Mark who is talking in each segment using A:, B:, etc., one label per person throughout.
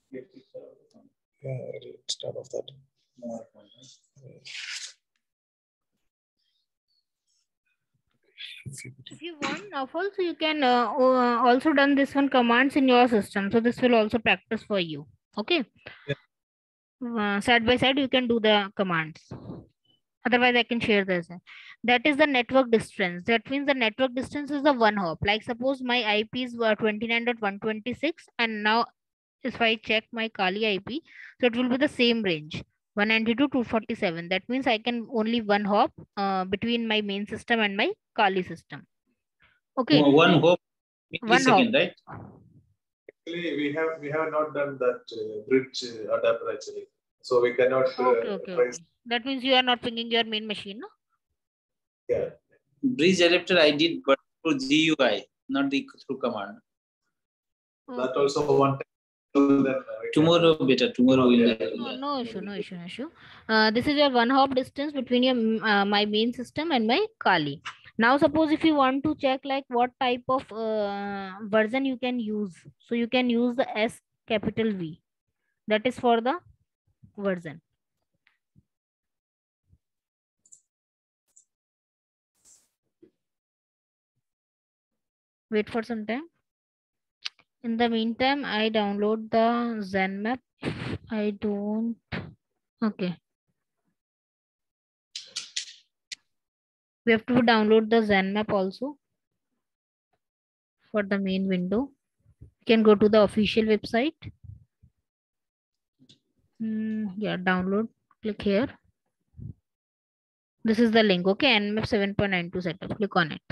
A: Yeah, start of that.
B: If you want now also you can also done this one commands in your system. So this will also practice for you. Okay. Side by side you can do the commands. Otherwise I can share this. That is the network distance. That means the network distance is the one hop. Like suppose my IPs were 29.126 and now if I check my Kali IP, so it will be the same range 192 247. That means I can only one hop between my main system and my Kali system. Okay.
C: One hop
B: One hop.
C: millisecond, right?
A: Actually, we have not done that bridge adapter actually, so we cannot.
B: Okay. That means you are not pinging your main machine, no?
A: Yeah.
C: Bridge adapter I did, but through GUI, not through command.
A: That also one time.
C: Tomorrow better. Tomorrow will.
B: No issue. This is your one hop distance between your my main system and my Kali. Now suppose if you want to check like what type of version you can use, so you can use the S capital V. That is for the version. Wait for some time. In the meantime, I download the ZenMap. I don't. Okay. We have to download the ZenMap also for the main window. You can go to the official website. Yeah, download. Click here. This is the link. Okay, Nmap 7.92 setup. Click on it.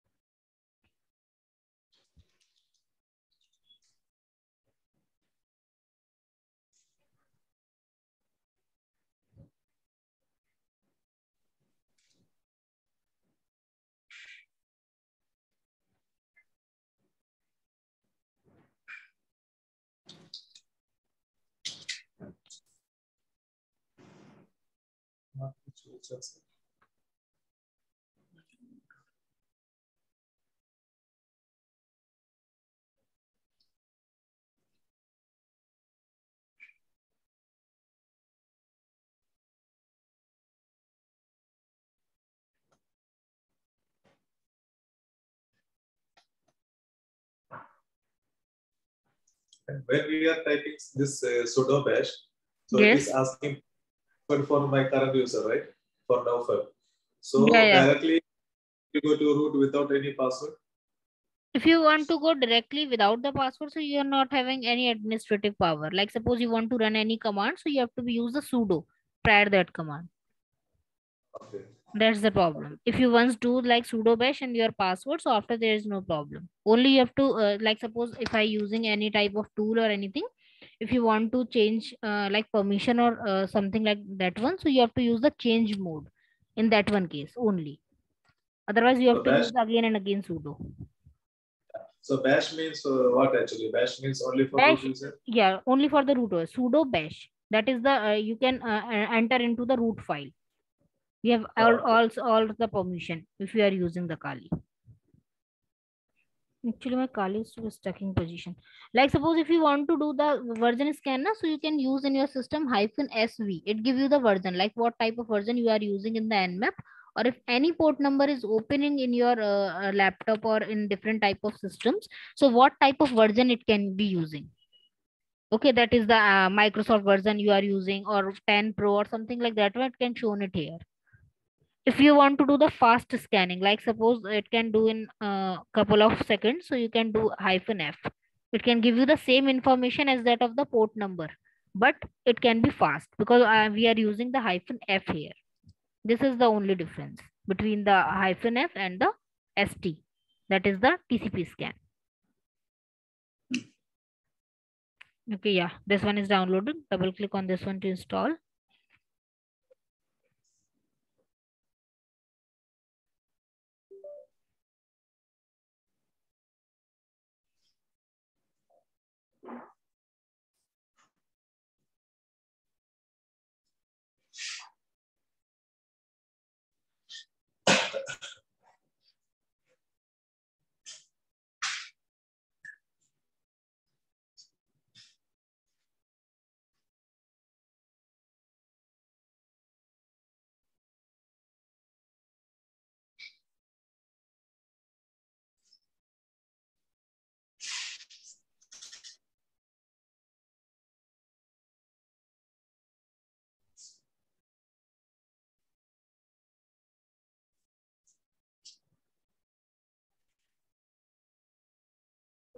A: And when we are typing this sudo bash, so
B: Yes.
A: it is asking for my current user, right? For Naufal. So
B: Yeah.
A: directly you go to root without any password.
B: If you want to go directly without the password, so you are not having any administrative power. Like suppose you want to run any command, so you have to use the sudo prior that command.
A: Okay.
B: That's the problem. If you once do like sudo bash and your password, so after there is no problem. Only you have to like suppose if I using any type of tool or anything, if you want to change like permission or something like that one, so you have to use the change mode in that one case only. Otherwise you have to use again and again sudo.
A: So bash means what actually? Bash means only for
B: Bash,
A: root user?
B: yeah, only for the root OS. Sudo bash. That is the you can enter into the root file. You have all the permission if you are using the Kali. Actually, my Kali is stuck in position. Like suppose if you want to do the version scanner, so you can use in your system -SV. It gives you the version, like what type of version you are using in the Nmap, or if any port number is opening in your laptop or in different type of systems. So what type of version it can be using. Okay, that is the Microsoft version you are using or 10 Pro or something like that. It can show it here. If you want to do the fast scanning, like suppose it can do in a couple of seconds, so you can do -F. It can give you the same information as that of the port number, but it can be fast because we are using the -F here. This is the only difference between the -F and the ST. That is the TCP scan. Okay, yeah, this one is downloaded. Double click on this one to install.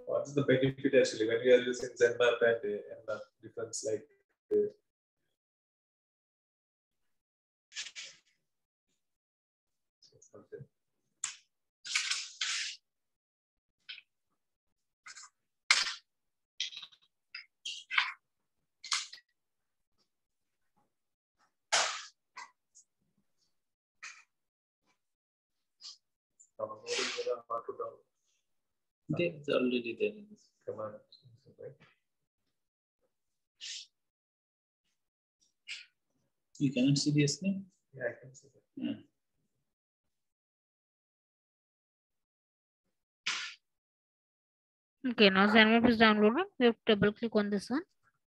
A: what's the benefit actually when we are using ZenMap and Nmap difference like something.
C: It's already there in this
A: Command, right?
C: You cannot see the screen?
A: Yeah, I can see that.
C: Yeah.
B: Okay, now ZenMap is downloaded. We have to double click on this one.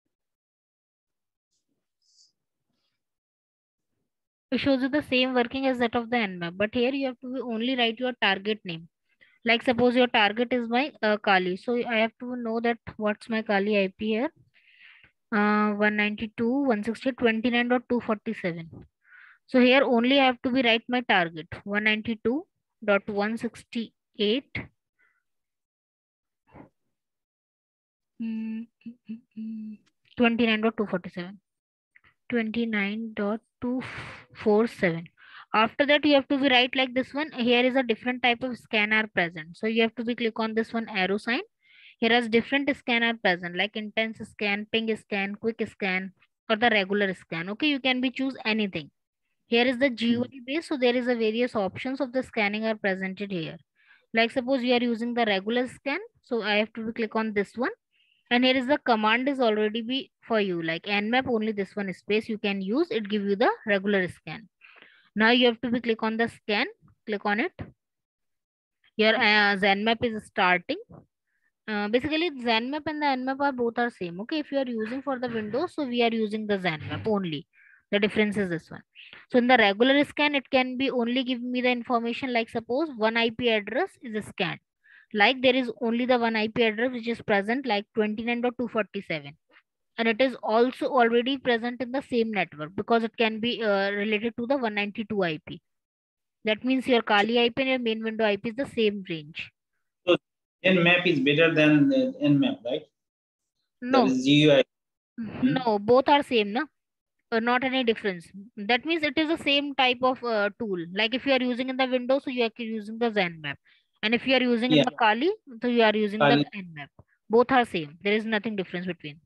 B: It shows you the same working as that of the Nmap, but here you have to only write your target name. Like suppose your target is my Kali, so I have to know that what's my Kali IP here. 192.160.29.247. So here only I have to be write my target 192.168. 29.247. 29.247. After that you have to be write like this one. Here is a different type of scan are present, so you have to be click on this one arrow sign. Here is different scan are present like intense scan, ping scan, quick scan, or the regular scan. Okay, you can be choose anything. Here is the GUI base, so there is a various options of the scanning are presented here. Like suppose you are using the regular scan, so I have to be click on this one. And here is the command is already be for you, like Nmap, only this one space you can use, it give you the regular scan. Now you have to be click on the scan, click on it. Your ZenMap is starting. Basically ZenMap and the Nmap are both are same. Okay, if you are using for the Windows, so we are using the ZenMap only. The difference is this one. So in the regular scan, it can be only give me the information like suppose one IP address is scanned. Like there is only the one IP address which is present like 29.247. And it is also already present in the same network because it can be related to the 192 IP. That means your Kali IP and your main window IP is the same range.
C: So Nmap is better than Nmap, right?
B: No.
C: That is GUI.
B: No, both are same, no? Not any difference. That means it is the same type of tool. Like if you are using in the Windows, so you are using the ZenMap. And if you are using in the Kali, so you are using the Nmap. Both are same. There is nothing difference between.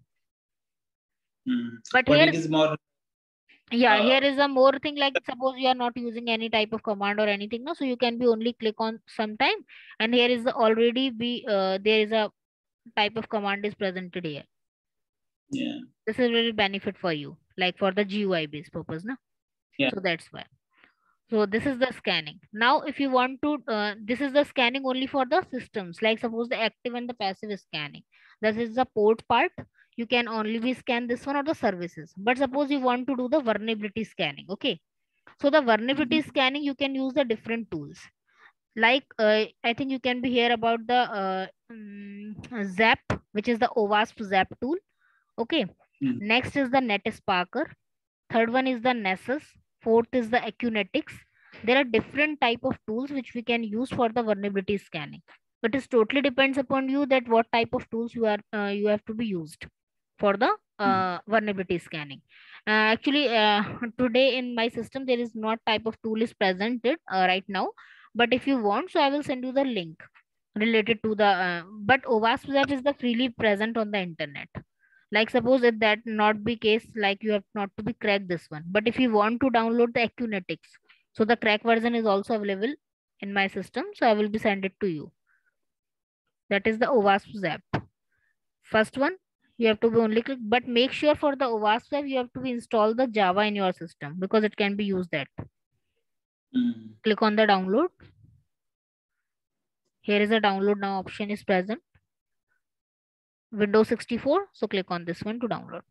B: But here
C: it is more.
B: Yeah, here is a more thing like suppose you are not using any type of command or anything, no, so you can be only click on sometime, and here is already be there is a type of command is presented here.
C: Yeah.
B: This is really benefit for you, like for the GUI based purpose, no?
C: Yeah.
B: So that's why. So this is the scanning. Now, if you want to, this is the scanning only for the systems, like suppose the active and the passive scanning. This is the port part. You can only be scan this one or the services. But suppose you want to do the vulnerability scanning. Okay. So the vulnerability scanning, you can use the different tools. Like I think you can be here about the Zap, which is the OWASP Zap tool. Okay. Next is the NetSparker. Third one is the Nessus. Fourth is the Acunetics. There are different type of tools which we can use for the vulnerability scanning. It is totally depends upon you that what type of tools you are you have to be used for the vulnerability scanning. Actually, today in my system there is not type of tool is presented right now. But if you want, so I will send you the link related to the. But OWASP Zap is the freely present on the internet. Like suppose if that not be case, like you have not to be crack this one. But if you want to download the Acunetics, so the crack version is also available in my system. So I will be send it to you. That is the OWASP Zap. First one, you have to be only click, but make sure for the OWASP Zap, you have to install the Java in your system because it can be used that. Click on the download. Here is a download now option is present. Windows 64. So click on this one to download.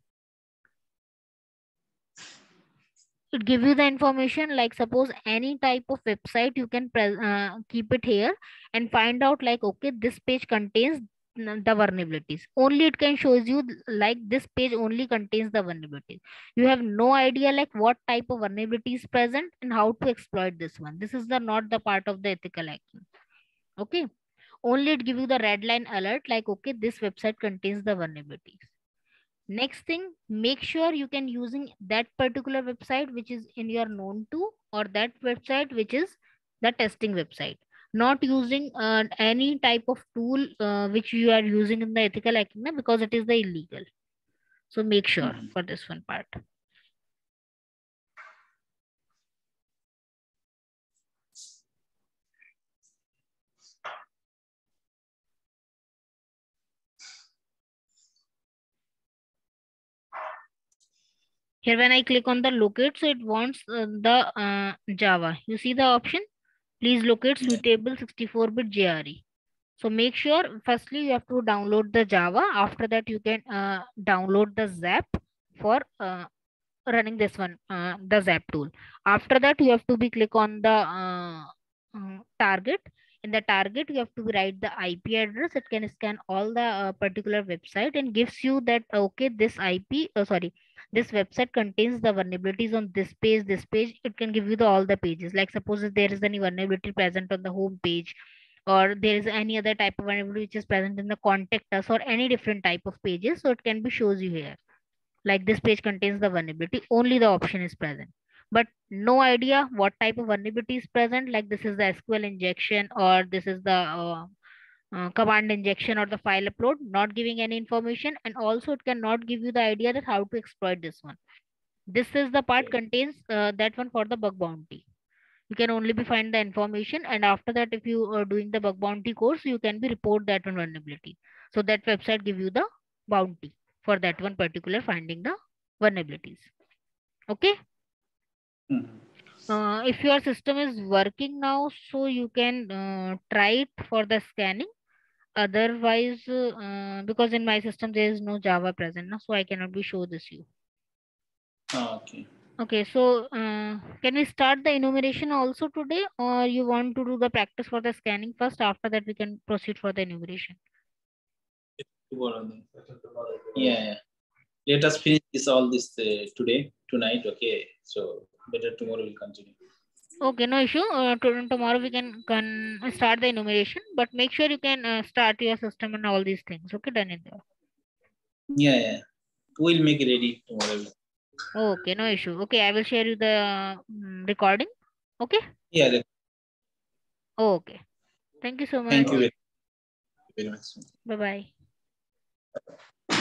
B: It gives you the information like suppose any type of website you can keep it here and find out like, okay, this page contains the vulnerabilities. Only it can shows you like this page only contains the vulnerabilities. You have no idea like what type of vulnerability is present and how to exploit this one. This is the not the part of the ethical hacking. Okay. Only it give you the red line alert like, okay, this website contains the vulnerabilities. Next thing, make sure you can using that particular website which is in your known to, or that website which is the testing website. Not using any type of tool which you are using in the ethical hacking, because it is the illegal. So make sure for this one part. Here when I click on the locate, so it wants the Java. You see the option? Please locate suitable 64-bit JRE. So make sure firstly you have to download the Java. After that you can download the Zap for running this one, the Zap tool. After that you have to be click on the target. In the target you have to write the IP address. It can scan all the particular website and gives you that okay, this this website contains the vulnerabilities on this page, this page. It can give you the all the pages. Like suppose if there is any vulnerability present on the home page, or there is any other type of vulnerability which is present in the contact us, or any different type of pages, so it can be shows you here like this page contains the vulnerability, only the option is present, but no idea what type of vulnerability is present, like this is the SQL injection, or this is the command injection, or the file upload, not giving any information. And also it cannot give you the idea that how to exploit this one. This is the part contains that one for the bug bounty. You can only be find the information, and after that if you are doing the bug bounty course, you can be report that one vulnerability, so that website give you the bounty for that one particular finding the vulnerabilities. Okay. If your system is working now, so you can try it for the scanning. Otherwise because in my system there is no Java present now, so I cannot be show this you.
C: Okay.
B: Okay, so can we start the enumeration also today, or you want to do the practice for the scanning first? After that, we can proceed for the enumeration.
C: Yeah. Let us finish this today, tonight. Okay. So better tomorrow we'll continue.
B: Okay, no issue. Tomorrow we can start the enumeration, but make sure you can start your system and all these things. Okay, done in there.
C: Yeah. We'll make it ready tomorrow.
B: Okay, no issue. Okay, I will share you the recording. Okay.
C: Yeah.
B: Okay. Thank you so much.
C: Thank you very much.
B: Bye bye.